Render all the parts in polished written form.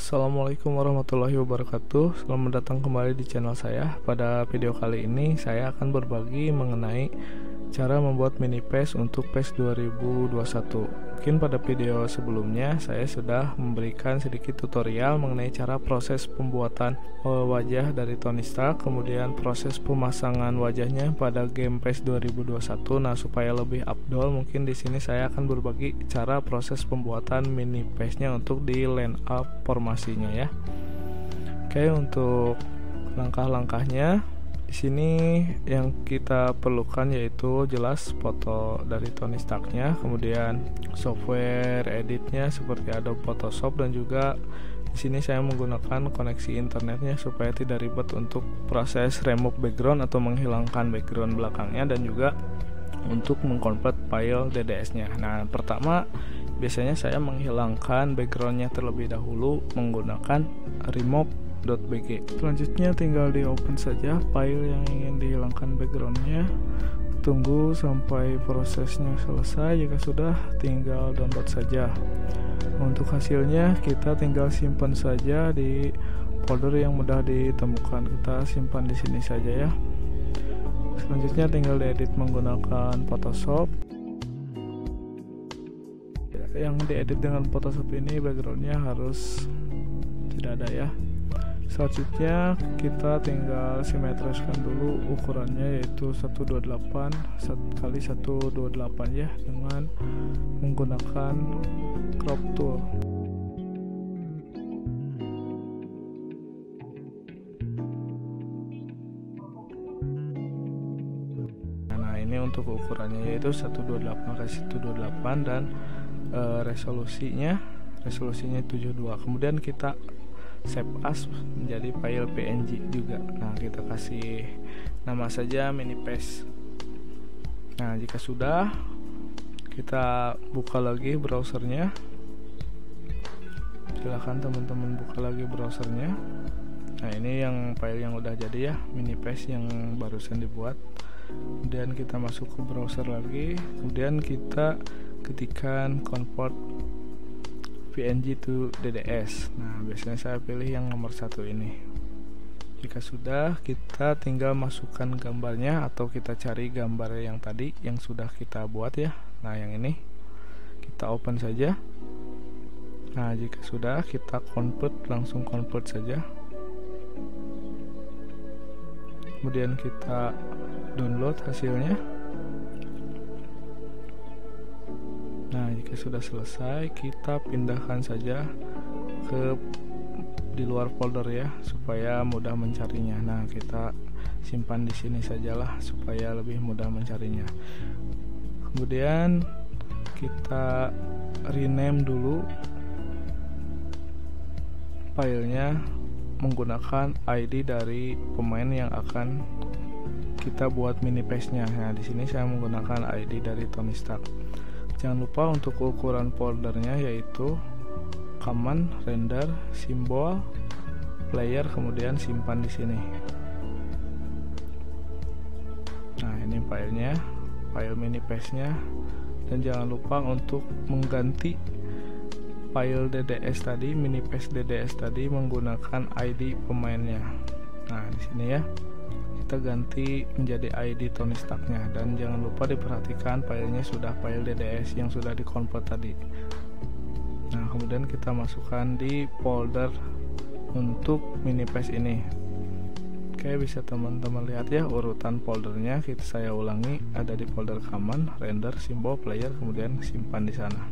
Assalamualaikum warahmatullahi wabarakatuh. Selamat datang kembali di channel saya. Pada video kali ini saya akan berbagi mengenai cara membuat mini PES untuk PES 2021. Mungkin pada video sebelumnya saya sudah memberikan sedikit tutorial mengenai cara proses pembuatan wajah dari Tony Stark, kemudian proses pemasangan wajahnya pada game PES 2021. Nah, supaya lebih afdol, mungkin di sini saya akan berbagi cara proses pembuatan mini PES-nya untuk di line up formasinya ya. Oke, untuk langkah-langkahnya di sini yang kita perlukan yaitu jelas foto dari Tony Stark-nya, kemudian software editnya seperti Adobe Photoshop, dan juga di sini saya menggunakan koneksi internetnya supaya tidak ribet untuk proses remove background atau menghilangkan background belakangnya, dan juga untuk mengkonvert file DDS-nya. Nah, pertama biasanya saya menghilangkan backgroundnya terlebih dahulu menggunakan remove.bg. Selanjutnya tinggal di open saja file yang ingin dihilangkan backgroundnya. Tunggu sampai prosesnya selesai. Jika sudah, tinggal download saja. Untuk hasilnya kita tinggal simpan saja di folder yang mudah ditemukan. Kita simpan di sini saja ya. Selanjutnya tinggal diedit menggunakan Photoshop. Yang diedit dengan Photoshop ini backgroundnya harus tidak ada ya. Selanjutnya kita tinggal simetriskan dulu ukurannya, yaitu 128 kali 128 ya, dengan menggunakan crop tool. Nah, ini untuk ukurannya yaitu 128 kali 128 dan resolusinya 72. Kemudian kita save as menjadi file PNG juga. Nah, kita kasih nama saja mini PES. Nah, jika sudah, kita buka lagi browsernya. Silahkan teman-teman buka lagi browsernya. Nah, ini yang file yang udah jadi ya, mini PES yang barusan dibuat. Kemudian kita masuk ke browser lagi, kemudian kita ketikkan convert PNG to DDS. Nah, biasanya saya pilih yang nomor 1 ini. Jika sudah, kita tinggal masukkan gambarnya atau kita cari gambar yang tadi yang sudah kita buat ya. Nah, yang ini kita open saja. Nah, jika sudah, kita langsung convert saja. Kemudian kita download hasilnya. Nah, jika sudah selesai, kita pindahkan saja ke di luar folder ya, supaya mudah mencarinya. Nah, kita simpan di sini sajalah supaya lebih mudah mencarinya. Kemudian kita rename dulu filenya menggunakan ID dari pemain yang akan kita buat mini PES-nya. Nah, di sini saya menggunakan ID dari Tony Stark. Jangan lupa untuk ukuran foldernya yaitu command, render, simbol, player, kemudian simpan di sini. Nah, ini filenya, file mini PES-nya, dan jangan lupa untuk mengganti file DDS tadi, mini PES DDS tadi menggunakan ID pemainnya. Nah, di sini ya. Kita ganti menjadi ID Tony Stark-nya, dan jangan lupa diperhatikan filenya sudah file DDS yang sudah dikonvert tadi. Nah, kemudian kita masukkan di folder untuk mini PES ini. Oke, bisa teman-teman lihat ya urutan foldernya. Saya ulangi, ada di folder command, render, simbol, player, kemudian simpan di sana.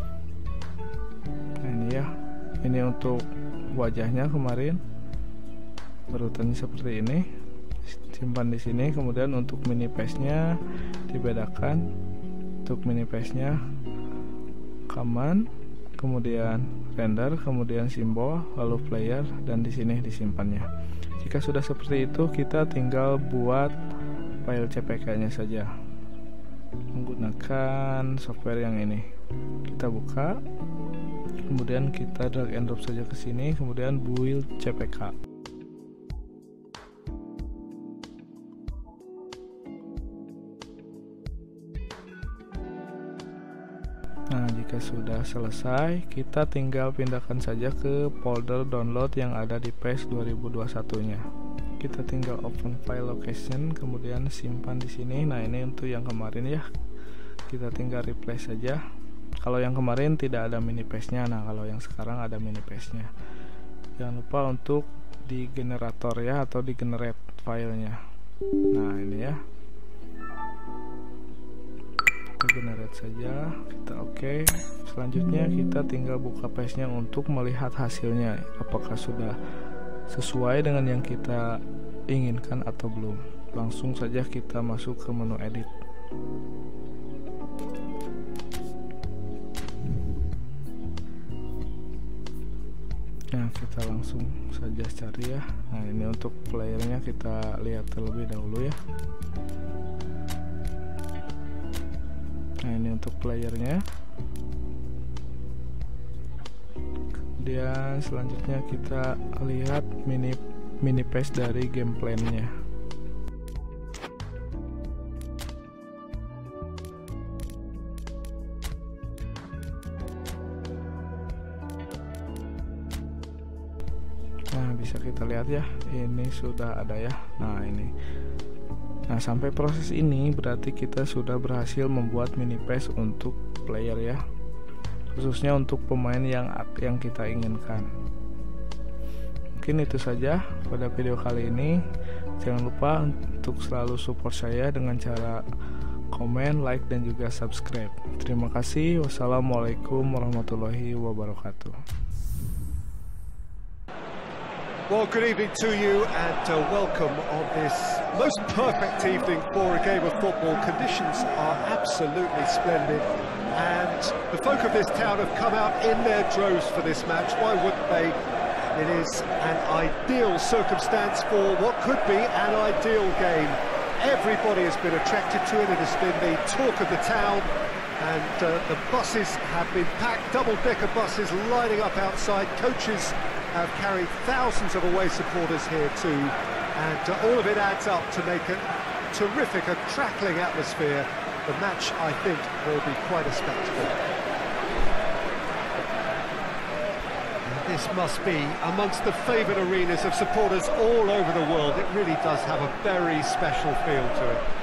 Nah, ini ya, ini untuk wajahnya kemarin urutannya seperti ini. Simpan di sini. Kemudian untuk mini PES-nya dibedakan. Untuk mini PES-nya command, kemudian render, kemudian simbol, lalu player, dan di sini disimpannya. Jika sudah seperti itu, kita tinggal buat file CPK-nya saja menggunakan software yang ini. Kita buka, kemudian kita drag and drop saja ke sini, kemudian build CPK. Nah, Jika sudah selesai, kita tinggal pindahkan saja ke folder download yang ada di PES 2021 nya. Kita tinggal open file location, kemudian simpan di sini. Nah, ini untuk yang kemarin ya. Kita tinggal replace saja. Kalau yang kemarin tidak ada mini PES nya, nah kalau yang sekarang ada mini PES nya. Jangan lupa untuk di generator ya, atau di generate filenya. Nah, ini ya. Kita generate saja, kita oke. Selanjutnya kita tinggal buka PES nya untuk melihat hasilnya, apakah sudah sesuai dengan yang kita inginkan atau belum. Langsung saja kita masuk ke menu edit. Nah, kita langsung saja cari ya. Nah, ini untuk playernya kita lihat terlebih dahulu ya. Nah, ini untuk playernya. Kemudian selanjutnya kita lihat mini PES dari game plan-nya. Nah, bisa kita lihat ya, ini sudah ada ya. Nah, ini. Nah, sampai proses ini berarti kita sudah berhasil membuat mini PES untuk player ya, khususnya untuk pemain yang kita inginkan. Mungkin itu saja pada video kali ini. Jangan lupa untuk selalu support saya dengan cara komen, like, dan juga subscribe. Terima kasih. Wassalamualaikum warahmatullahi wabarakatuh. Well, good evening to you and welcome on this most perfect evening for a game of football. Conditions are absolutely splendid and the folk of this town have come out in their droves for this match. Why wouldn't they? It is an ideal circumstance for what could be an ideal game. Everybody has been attracted to it. It has been the talk of the town and the buses have been packed, double-decker buses lining up outside. Coaches have carried thousands of away supporters here too, and all of it adds up to make a terrific, a crackling atmosphere. The match, I think, will be quite a spectacle. And this must be amongst the favoured arenas of supporters all over the world. It really does have a very special feel to it.